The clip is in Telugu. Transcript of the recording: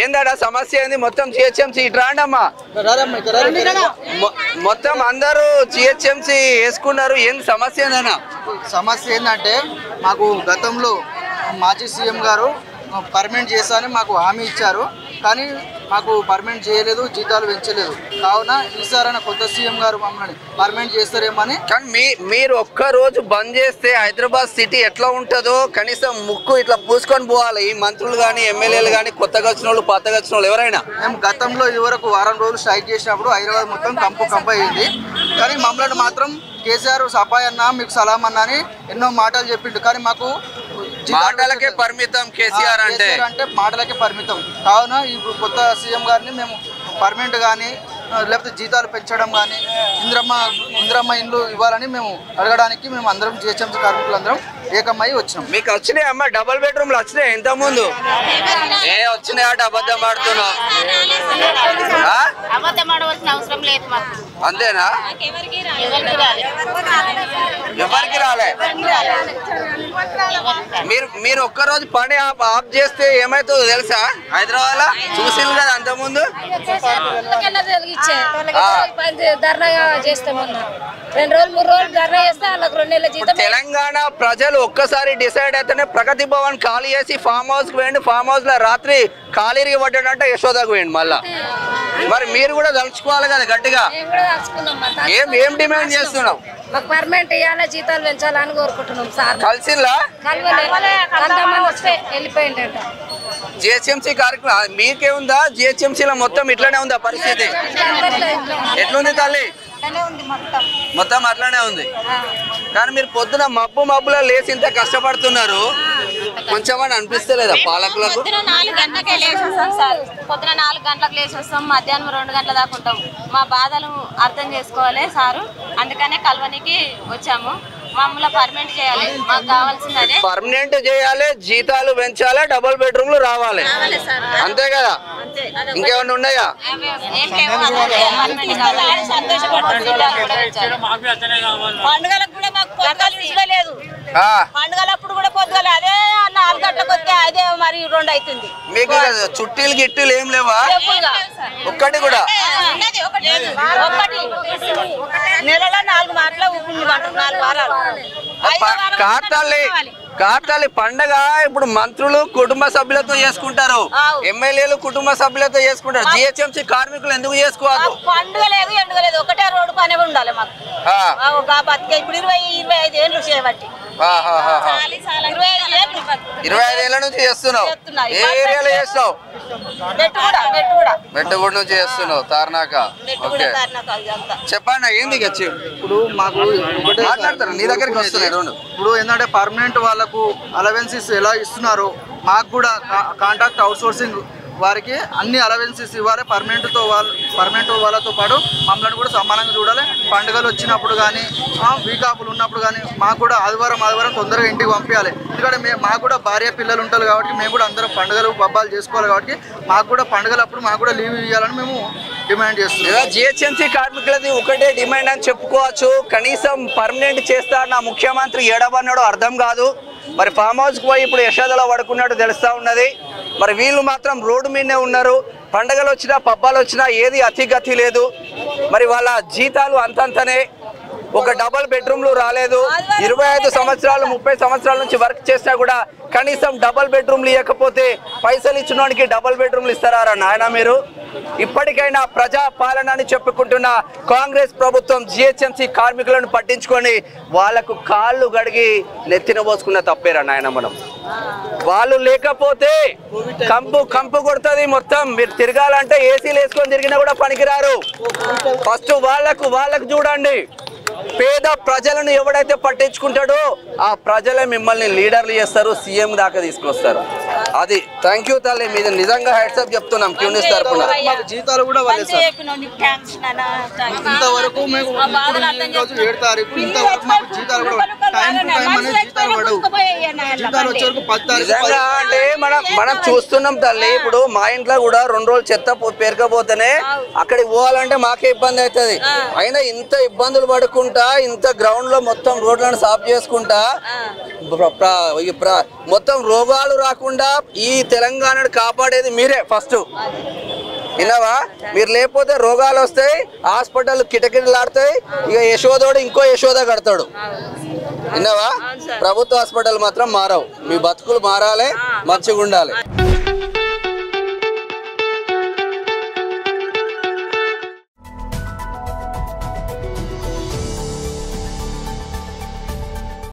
ఏందడా సమస్య ఏంది మొత్తం జిహెచ్ఎంసీ ఇటు రాండమ్మా మొత్తం అందరూ జిహెచ్ఎంసీ వేసుకున్నారు ఏంది సమస్య ఏందన్నా సమస్య ఏంటంటే మాకు గతంలో మాజీ సీఎం గారు పర్మనెంట్ చేస్తానని మాకు హామీ ఇచ్చారు కానీ మాకు పర్మనెంట్ చేయలేదు జీతాలు పెంచలేదు కావున ఈసారైనా కొత్త సీఎం గారు మమ్మల్ని పర్మనెంట్ చేస్తారేమని కానీ మీరు ఒక్క రోజు బంద్ చేస్తే హైదరాబాద్ సిటీ ఎట్లా ఉంటుందో కనీసం ముక్కు ఇట్లా పూసుకొని పోవాలి ఈ మంత్రులు కానీ ఎమ్మెల్యేలు కానీ కొత్తగా వచ్చిన వాళ్ళు పాతగా వచ్చిన వాళ్ళు ఎవరైనా మేము గతంలో ఇదివరకు వారం రోజులు స్ట్రైక్ చేసినప్పుడు హైదరాబాద్ మొత్తం కంపు అయింది కానీ మమ్మల్ని మాత్రం కేసీఆర్ సఫాయి అన్నా మీకు సలాం అన్నా అని ఎన్నో మాటలు చెప్పిండు కానీ మాకు మాటలకే పరిమితం కేసీఆర్ అంటే మాటలకే పరిమితం కావున ఇప్పుడు కొత్త సీఎం గారిని మేము పర్మనెంట్ కానీ లేకపోతే జీతాలు పెంచడం కానీ ఇందిరమ్మ ఇండ్లు ఇవ్వాలని మేము అడగడానికి మేము అందరం జిహెచ్ఎంసీ కార్మికులందరం ఏకమై వచ్చినాం. మీకు వచ్చినాయి అమ్మ డబుల్ బెడ్రూమ్లు వచ్చినాయి ఎంత ముందు వచ్చినాయి అట అబద్ధం ఆడుతున్నావు అంతేనా ఎవరికి రాలే మీరు ఒక్కరోజు పని ఆఫ్ చేస్తే ఏమైతుందో తెలుసా హైదరాబాద్ లో చూసింది కదా అంత ముందు తెలంగాణ ప్రజలు ఒక్కసారి డిసైడ్ అయితేనే ప్రగతి భవన్ ఖాళీ చేసి ఫామ్ హౌస్ కి వేయండి ఫామ్ హౌస్ లో రాత్రి ఖాళీకి పడ్డాడంటే యశోదకు వేయండి మళ్ళా మరి మీరు కూడా తలుచుకోవాలి కదా గట్టిగా ఏం డిమాండ్ చేస్తున్నాం మాకు పర్మనెంట్ ఇవ్వాలి జీతాలు పెంచాలని కోరుకుంటున్నాం సార్ కలిసిలా వెళ్ళిపోయిందంట జిహెచ్ఎంసీ కార్యక్రమం మీకేముందా జిహెచ్ఎంసీలో మొత్తం ఇట్లానే ఉందా పరిస్థితి ఎట్లుంది తల్లి మొత్తం అట్లానే ఉంది కానీ మీరు పొద్దున మబ్బులో లేచి ఇంత కష్టపడుతున్నారు కొంచెం అని అనిపిస్తలేదా పాలకులకు పొద్దున 4 గంటలకే లేచి వస్తాం సార్ పొద్దున 4 గంటలకు లేచి వస్తాం మధ్యాహ్నం 2 గంటల దాకా ఉంటాం మా బాధలు అర్థం చేసుకోవాలి సారు అందుకనే కల్వనికి వచ్చాము మమ్మల్ని పర్మనెంట్ చేయాలి మాకు కావాల్సింది అదే పర్మనెంట్ చేయాలి జీతాలు పెంచాలి డబుల్ బెడ్రూమ్లు రావాలి అంతే కదా ఇంకేమన్నా ఉన్నాయా పండుగలకు కూడా మాకు పొద్దుగాలు ఇవ్వలేదు పండుగలప్పుడు కూడా పొద్దుగాలి అదే 4 గంటలకు వస్తే అదే మరి 2 అవుతుంది మీకు చుట్టీలు గిట్టీలు ఏం లేవా ఒక్కటి కూడా నెలలో 4 మాటలు 4 వారాలు కార్తల్లి పండగ ఇప్పుడు మంత్రులు కుటుంబ సభ్యులతో చేసుకుంటారు ఎమ్మెల్యేలు కుటుంబ సభ్యులతో చేసుకుంటారు జిహెచ్ఎంసీ కార్మికులు ఎందుకు చేసుకోవాలి పండుగ లేదు ఎండుగ లేదు ఒకటే రోడ్డు పని ఉండాలి మాకు ఇప్పుడు 25 ఏళ్ళు చేయబట్టి 25 ఏళ్ళ నుంచి చేస్తున్నావు ఏ ఏరియాలో చేస్తావు మెట్టుగూడ నుంచి చేస్తున్నావు తార్నాక ఓకే చెప్పండి ఏంది ఇప్పుడు మాకు మాట్లాడతారు నీ దగ్గరికి వస్తున్నాయి ఇప్పుడు ఏంటంటే పర్మనెంట్ వాళ్ళకు అలవెన్సెస్ ఎలా ఇస్తున్నారో మాకు కూడా కాంట్రాక్ట్ అవుట్ సోర్సింగ్ వారికి అన్ని అలవెన్సెస్ ఇవ్వాలి పర్మనెంట్ వాళ్ళతో పాటు మమ్మల్ని కూడా సమానంగా చూడాలి పండుగలు వచ్చినప్పుడు కానీ వీక్ ఆఫ్లు ఉన్నప్పుడు కానీ మాకు కూడా ఆదివారం తొందరగా ఇంటికి పంపించాలి ఎందుకంటే మాకు కూడా భార్య పిల్లలు ఉంటారు కాబట్టి మేము కూడా అందరం పండుగలు పబ్బాలు చేసుకోవాలి కాబట్టి మాకు కూడా పండుగలప్పుడు మాకు కూడా లీవ్ ఇవ్వాలని మేము డిమాండ్ చేస్తున్నాం జిహెచ్ఎంసీ కార్మికులది ఒకటే డిమాండ్ అని చెప్పుకోవచ్చు కనీసం పర్మనెంట్ చేస్తారు నా ముఖ్యమంత్రి ఏడవన్నాడో అర్థం కాదు మరి ఫామ్ హౌస్కి పోయి ఇప్పుడు యశోదలో పడుకున్నట్టు తెలుస్తూ ఉన్నది మరి వీళ్ళు మాత్రం రోడ్డు మీదనే ఉన్నారు పండగలు వచ్చినా పబ్బాలు వచ్చినా ఏది అతిగతి లేదు మరి వాళ్ళ జీతాలు అంతంతనే ఒక డబుల్ బెడ్రూమ్లు రాలేదు 25 సంవత్సరాలు 30 సంవత్సరాల నుంచి వర్క్ చేసినా కూడా కనీసం డబుల్ బెడ్రూమ్లు ఇవ్వకపోతే పైసలు ఇచ్చినోడికి డబుల్ బెడ్రూమ్లు ఇస్తారా నాయన మీరు ఇప్పటికైనా ప్రజా పాలన అని చెప్పుకుంటున్న కాంగ్రెస్ ప్రభుత్వం జిహెచ్ఎంసీ కార్మికులను పట్టించుకొని వాళ్లకు కాళ్ళు గడిగి నెత్తిన పోసుకున్న తప్పేరా నాయన మనం వాళ్ళు లేకపోతే కంపు కొడుతుంది మొత్తం మీరు తిరగాలంటే ఏసీలు వేసుకొని తిరిగినా కూడా పనికిరారు ఫస్ట్ వాళ్ళకు చూడండి పేద ప్రజలను ఎవడైతే పట్టించుకుంటాడో ఆ ప్రజలే మిమ్మల్ని లీడర్లు చేస్తారు సీఎం దాకా తీసుకొస్తారు అది థ్యాంక్ యూ తల్లి మీద నిజంగా హెడ్సప్ చెప్తున్నాం క్యూనిస్ తరపున జీతాలు కూడా ఇంతవరకు మేము 7 తారీఖు ఇంతవరకు మాకు జీతాలు కూడా టైం టు టైం అనేది జీతాలు పడవు జీతాలు వచ్చే వరకు 10 తారీఖు నిజంగా అంటే మనం చూస్తున్నాం తల్లి ఇప్పుడు మా ఇంట్లో కూడా 2 రోజులు చెత్త పేరుకపోతేనే అక్కడికి పోవాలంటే మాకే ఇబ్బంది అవుతుంది అయినా ఇంత ఇబ్బందులు పడుకుంటా ఇంత గ్రౌండ్ లో మొత్తం రోడ్లను సాఫ్ చేసుకుంటా మొత్తం రోగాలు రాకుండా ఈ తెలంగాణను కాపాడేది మీరే ఫస్ట్, విన్నావా? మీరు లేకపోతే రోగాలు వస్తాయి, హాస్పిటల్ కిటకిటలాడతాయి, ఇక యశోదోడు ఇంకో యశోద కడతాడు, విన్నావా? ప్రభుత్వ హాస్పిటల్ మాత్రం మారవు, మీ బతుకులు మారాలి, మంచిగా ఉండాలి.